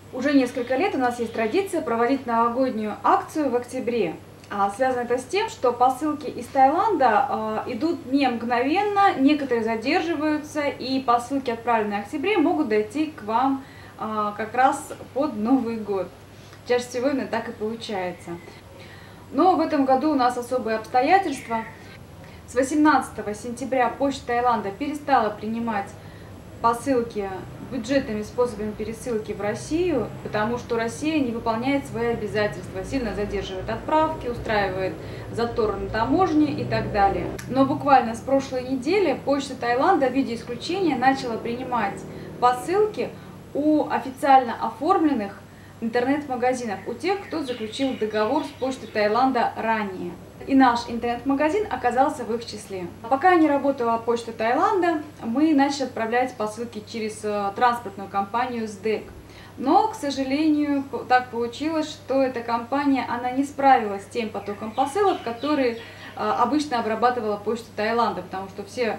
Уже несколько лет у нас есть традиция проводить новогоднюю акцию в октябре. Связано это с тем, что посылки из Таиланда идут не мгновенно, некоторые задерживаются, и посылки, отправленные в октябре, могут дойти к вам как раз под Новый год. Чаще всего именно так и получается. Но в этом году у нас особые обстоятельства. С 18 сентября Почта Таиланда перестала принимать посылки бюджетными способами пересылки в Россию, потому что Россия не выполняет свои обязательства, сильно задерживает отправки, устраивает затор на таможне и так далее. Но буквально с прошлой недели Почта Таиланда в виде исключения начала принимать посылки у официально оформленных интернет-магазинов, у тех, кто заключил договор с Почтой Таиланда ранее. И наш интернет-магазин оказался в их числе. Пока не работала Почта Таиланда, мы начали отправлять посылки через транспортную компанию СДЭК. Но, к сожалению, так получилось, что эта компания не справилась с тем потоком посылок, который обычно обрабатывала Почта Таиланда, потому что все,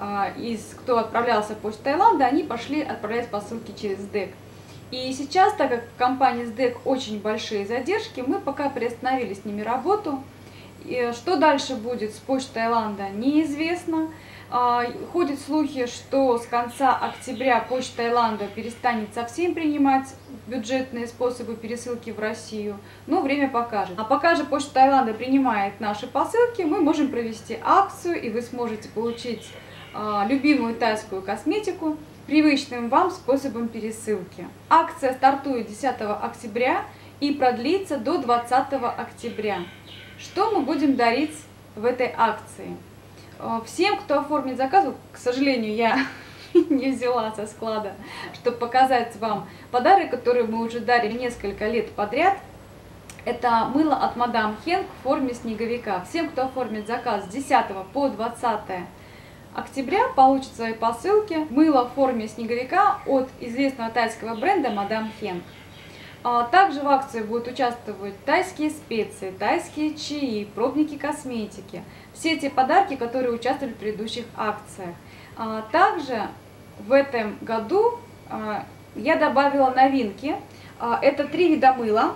кто отправлялся в Почту Таиланда, они пошли отправлять посылки через СДЭК. И сейчас, так как в компании СДЭК очень большие задержки, мы пока приостановили с ними работу. И что дальше будет с Почтой Таиланда, неизвестно. Ходят слухи, что с конца октября Почта Таиланда перестанет совсем принимать бюджетные способы пересылки в Россию, но время покажет. А пока же Почта Таиланда принимает наши посылки, мы можем провести акцию, и вы сможете получить любимую тайскую косметику привычным вам способом пересылки. Акция стартует 10 октября и продлится до 20 октября. Что мы будем дарить в этой акции? Всем, кто оформит заказ, к сожалению, я не взяла со склада, чтобы показать вам подарок, который мы уже дарили несколько лет подряд. Это мыло от Мадам Хенк в форме снеговика. Всем, кто оформит заказ с 10 по 20 октября, получит свои посылки мыло в форме снеговика от известного тайского бренда Мадам Хенк. Также в акции будут участвовать тайские специи, тайские чаи, пробники косметики. Все эти подарки, которые участвовали в предыдущих акциях. Также в этом году я добавила новинки. Это 3 вида мыла.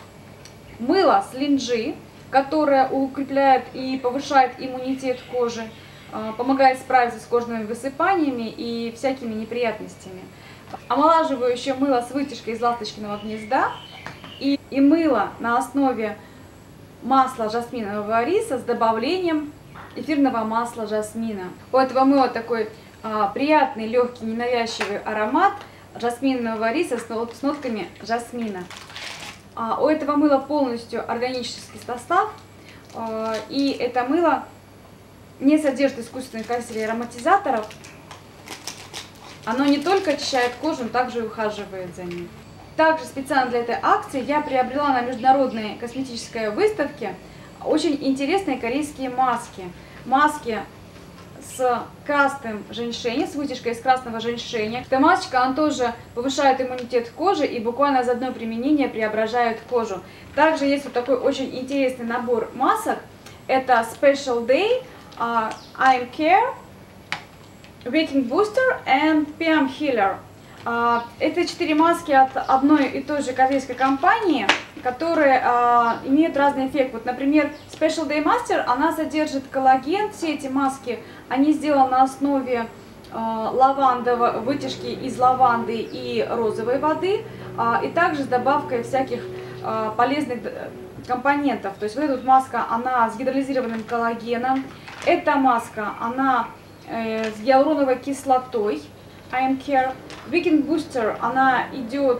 Мыло с линджи, которое укрепляет и повышает иммунитет кожи, помогает справиться с кожными высыпаниями и всякими неприятностями. Омолаживающее мыло с вытяжкой из ласточкиного гнезда и мыло на основе масла жасминового риса с добавлением эфирного масла жасмина. У этого мыла такой приятный, легкий, ненавязчивый аромат жасминового риса с нотками жасмина. У этого мыла полностью органический состав, и это мыло не содержит искусственных красителей и ароматизаторов. Оно не только очищает кожу, но также и ухаживает за ней. Также специально для этой акции я приобрела на международной косметической выставке очень интересные корейские маски. Маски с красным женьшенем, с вытяжкой из красного женьшеня. Эта масочка, она тоже повышает иммунитет кожи и буквально за одно применение преображает кожу. Также есть вот такой очень интересный набор масок. Это Special Day, I'm Care, Waking Booster and PM Healer. Это 4 маски от одной и той же корейской компании, которые имеют разный эффект. Вот, например, Special Day Master, она содержит коллаген. Все эти маски, они сделаны на основе вытяжки из лаванды и розовой воды, и также с добавкой всяких полезных компонентов. То есть вот эта вот маска, она с гидролизированным коллагеном. Эта маска, она с гиалуроновой кислотой, I'm Care. Weekend Booster, она идет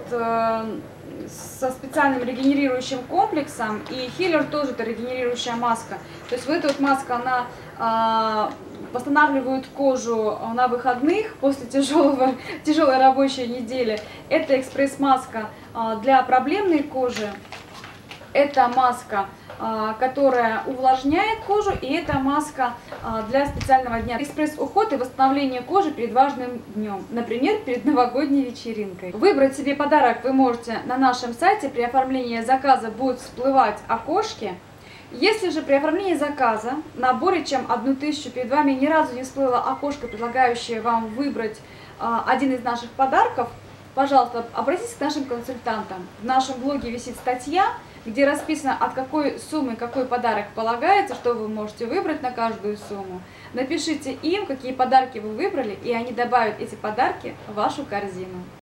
со специальным регенерирующим комплексом, и Healer тоже это регенерирующая маска. То есть вот эта вот маска, она восстанавливает кожу на выходных после тяжелой рабочей недели. Это экспресс-маска для проблемной кожи. Это маска, которая увлажняет кожу, и это маска для специального дня. Экспресс-уход и восстановление кожи перед важным днем, например, перед новогодней вечеринкой. Выбрать себе подарок вы можете на нашем сайте. При оформлении заказа будут всплывать окошки. Если же при оформлении заказа на более чем 1000 перед вами ни разу не всплыло окошко, предлагающее вам выбрать один из наших подарков, пожалуйста, обратитесь к нашим консультантам. В нашем блоге висит статья, где расписано, от какой суммы какой подарок полагается, что вы можете выбрать на каждую сумму. Напишите им, какие подарки вы выбрали, и они добавят эти подарки в вашу корзину.